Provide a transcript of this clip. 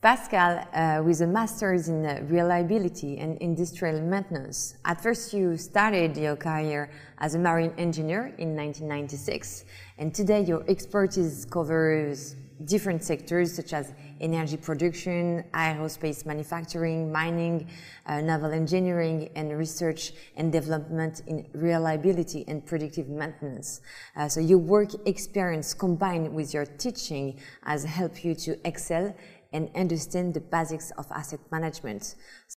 Pascal, with a master's in reliability and industrial maintenance. At first you started your career as a marine engineer in 1996, and today your expertise covers different sectors such as energy production, aerospace manufacturing, mining, naval engineering, and research and development in reliability and predictive maintenance. So your work experience combined with your teaching has helped you to excel and understand the basics of asset management.